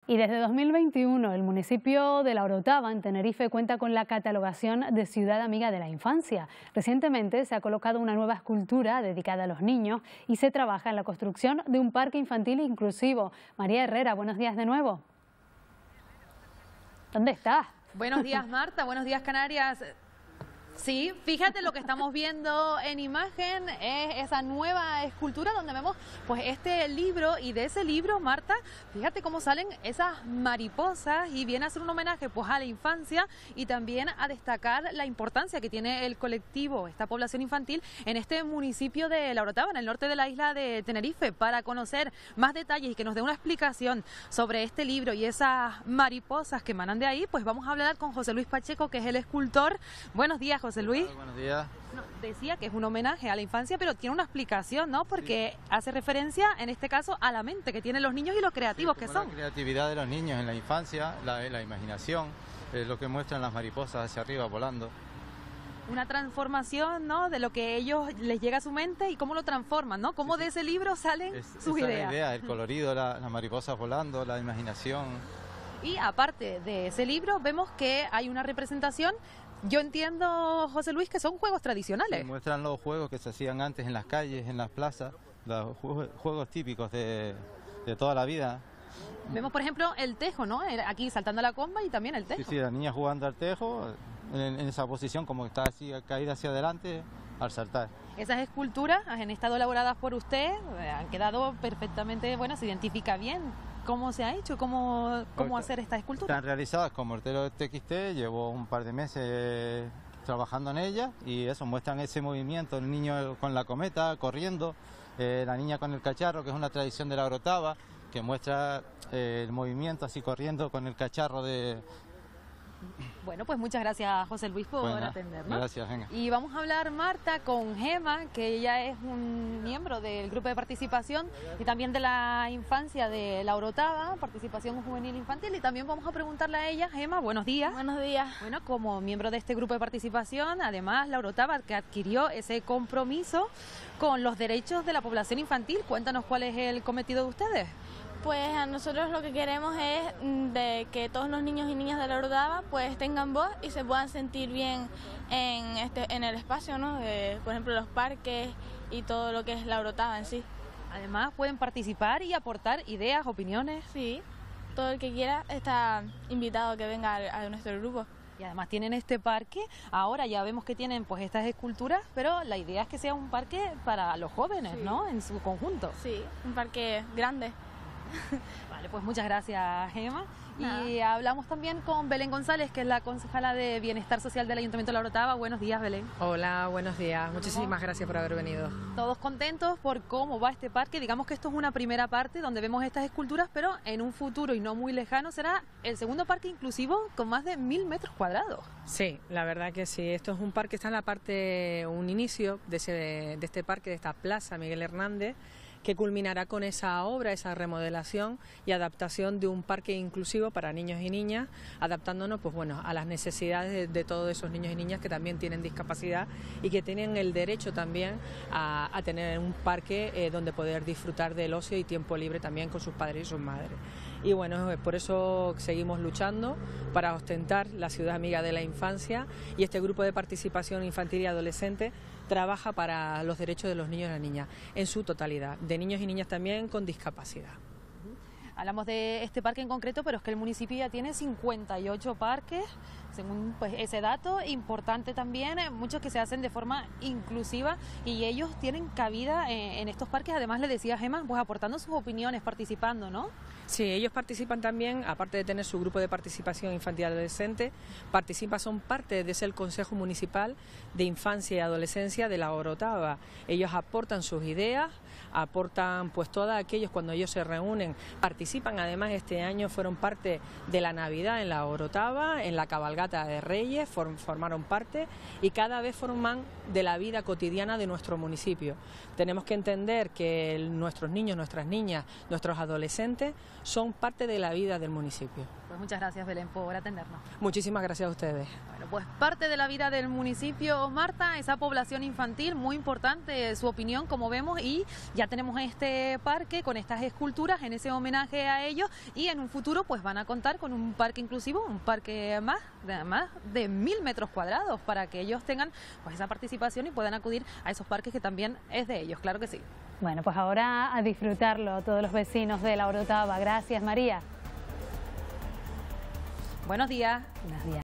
Y desde 2021 el municipio de La Orotava, en Tenerife, cuenta con la catalogación de Ciudad Amiga de la Infancia. Recientemente se ha colocado una nueva escultura dedicada a los niños y se trabaja en la construcción de un parque infantil inclusivo. María Herrera, buenos días de nuevo. ¿Dónde estás? Buenos días, Marta. Buenos días, Canarias. Sí, fíjate lo que estamos viendo en imagen es esa nueva escultura donde vemos pues este libro, y de ese libro, Marta, fíjate cómo salen esas mariposas y viene a hacer un homenaje pues a la infancia y también a destacar la importancia que tiene el colectivo, esta población infantil en este municipio de La Orotava, en el norte de la isla de Tenerife. Para conocer más detalles y que nos dé una explicación sobre este libro y esas mariposas que emanan de ahí, pues vamos a hablar con José Luis Pacheco, que es el escultor. Buenos días, José Luis. Hola, buenos días. No, decía que es un homenaje a la infancia, pero tiene una explicación, ¿no? Porque sí, hace referencia, en este caso, a la mente que tienen los niños y los creativos que son. La creatividad de los niños en la infancia, la imaginación, lo que muestran las mariposas hacia arriba volando. Una transformación, ¿no?, de lo que ellos les llega a su mente y cómo lo transforman, ¿no? Cómo de ese libro salen sus ideas. Esa es la idea, el colorido, las mariposas volando, la imaginación. Y aparte de ese libro, vemos que hay una representación. Yo entiendo, José Luis, que son juegos tradicionales. Sí, muestran los juegos que se hacían antes en las calles, en las plazas, los juegos típicos de toda la vida. Vemos, por ejemplo, el tejo, ¿no? Aquí saltando la comba y también el tejo. Sí, la niña jugando al tejo, en esa posición como que está así, caída hacia adelante al saltar. Esas esculturas han estado elaboradas por usted, han quedado perfectamente, bueno, se identifica bien. ¿Cómo se ha hecho? ¿Cómo hacer esta escultura? Están realizadas con mortero TXT, llevo un par de meses trabajando en ellas y eso, muestran ese movimiento, el niño con la cometa corriendo, la niña con el cacharro, que es una tradición de La Orotava, que muestra el movimiento así corriendo con el cacharro de... Bueno, pues muchas gracias, José Luis, por atendernos. Gracias, venga. Y vamos a hablar, Marta, con Gema, que ella es un miembro del grupo de participación y también de la infancia de La Orotava, participación juvenil infantil, y también vamos a preguntarle a ella. Gema, buenos días. Buenos días. Bueno, como miembro de este grupo de participación, además La Orotava, que adquirió ese compromiso con los derechos de la población infantil, cuéntanos cuál es el cometido de ustedes. Pues a nosotros lo que queremos es de que todos los niños y niñas de La Orotava pues tengan voz y se puedan sentir bien en el espacio, ¿no? Por ejemplo, los parques y todo lo que es La Orotava en sí. Además pueden participar y aportar ideas, opiniones. Sí, todo el que quiera está invitado a que venga a nuestro grupo. Y además tienen este parque, ahora ya vemos que tienen pues estas esculturas, pero la idea es que sea un parque para los jóvenes, sí, ¿no? En su conjunto. Sí, un parque grande. Vale, pues muchas gracias, Gema. Nada. Y hablamos también con Belén González, que es la concejala de Bienestar Social del Ayuntamiento de La Orotava. Buenos días, Belén. Hola, buenos días. Muchísimas gracias por haber venido. Todos contentos por cómo va este parque. Digamos que esto es una primera parte donde vemos estas esculturas, pero en un futuro y no muy lejano será el segundo parque inclusivo con más de 1000 metros cuadrados. Sí, la verdad que sí. Esto es un parque, está en la parte, un inicio de este parque, de esta plaza Miguel Hernández, que culminará con esa obra, esa remodelación y adaptación de un parque inclusivo para niños y niñas, adaptándonos pues bueno a las necesidades de todos esos niños y niñas que también tienen discapacidad y que tienen el derecho también a tener un parque donde poder disfrutar del ocio y tiempo libre también con sus padres y sus madres. Y bueno, por eso seguimos luchando para ostentar la ciudad amiga de la infancia, y este grupo de participación infantil y adolescente trabaja para los derechos de los niños y las niñas en su totalidad, de niños y niñas también con discapacidad. Hablamos de este parque en concreto, pero es que el municipio ya tiene 58 parques, según pues ese dato, importante también, muchos que se hacen de forma inclusiva y ellos tienen cabida en estos parques. Además, le decía Gema, pues aportando sus opiniones, participando, ¿no? Sí, ellos participan también, aparte de tener su grupo de participación infantil y adolescente, son parte de ese Consejo Municipal de Infancia y Adolescencia de La Orotava. Ellos aportan sus ideas, aportan pues todos aquellos, cuando ellos se reúnen, participan. Además, este año fueron parte de la Navidad en La Orotava, en la cabalgata de Reyes, formaron parte y cada vez forman de la vida cotidiana de nuestro municipio. Tenemos que entender que nuestros niños, nuestras niñas, nuestros adolescentes son parte de la vida del municipio. Pues muchas gracias, Belén, por atendernos. Muchísimas gracias a ustedes. Bueno, pues parte de la vida del municipio, Marta, esa población infantil, muy importante su opinión, como vemos, y ya tenemos este parque con estas esculturas en ese homenaje a ellos, y en un futuro pues van a contar con un parque inclusivo, un parque más de 1000 metros cuadrados, para que ellos tengan pues esa participación y puedan acudir a esos parques que también es de ellos, claro que sí. Bueno, pues ahora a disfrutarlo todos los vecinos de La Orotava. Gracias, María. Buenos días. Buenos días.